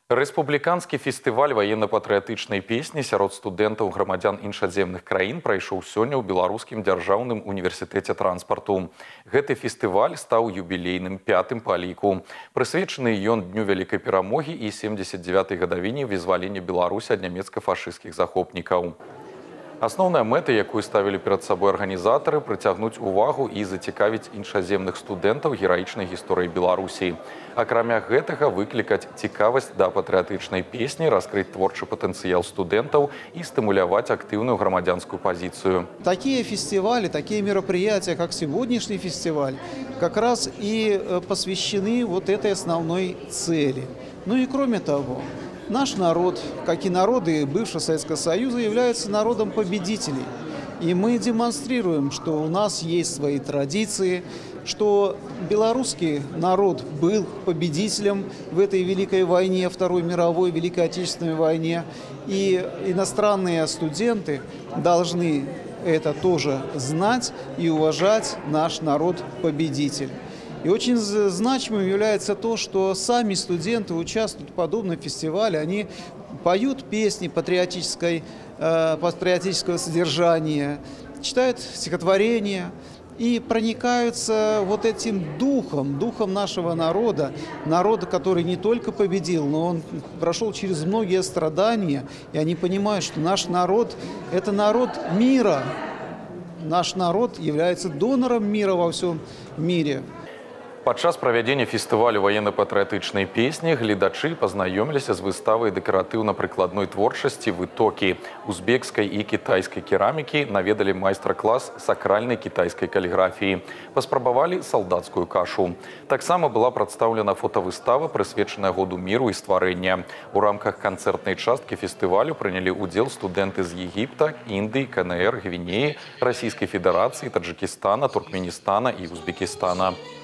Рэспубліканскі фестываль военно-патрыятычнай песні сярод студэнтаў грамадзян іншаземных краін прайшоў сёння ў Беларускім дзяржаўным універсітэце транспарту. Гэты фестываль стаў юбілейным пятым па ліку. Прысвечаны ён дню вялікай перамогі і 79-й гадавіне вызвалення Беларусі ад нямецка-фашысцкіх захопнікаў. Асноўная мэта, якую ставілі перад сабой арганізатары, прыцягнуць увагу і зацікавіць іншаземных студэнтаў гераічнай гісторыі Беларусі. Акрамя гэтага, выклікаць цікавасць да патрыятычнай песні, раскрыць творчы патэнцыял студэнтаў і стымуляваць актыўную грамадзянскую позицию. Такие фестивали, такие мероприятия, как сегодняшний фестиваль, как раз и посвящены вот этой основной цели. Ну и кроме того, наш народ, как и народы бывшего Советского Союза, является народом победителей. И мы демонстрируем, что у нас есть свои традиции, что белорусский народ был победителем в этой Великой войне, Второй мировой, Великой Отечественной войне. И иностранные студенты должны это тоже знать и уважать наш народ-победитель. И очень значимым является то, что сами студенты участвуют в подобном фестивале, они поют песни патриотического содержания, читают стихотворения и проникаются вот этим духом нашего народа, который не только победил, но он прошел через многие страдания, и они понимают, что наш народ – это народ мира, наш народ является донором мира во всем мире. Падчас правядзення фестывалю военно-патрыятычнай песні гледачы пазнаёміліся з выставай дэкаратыўна-прыкладной творчасці «Вытокі» узбекскай і кітайскай керамікі, наведалі майстар-клас сакральнай кітайскай каліграфіі, паспрабавалі салдацкую кашу. Таксама была прадстаўлена фотавыстава, прысвечаная году міру і стварэння. У рамках канцэртнай часткі фестывалю прынялі ўдзел студэнты з Егіпта, Індыі, КНР, Гвінеі, Расійскай Федэрацыі, Таджыкістана, Туркменістана і Узбекістана.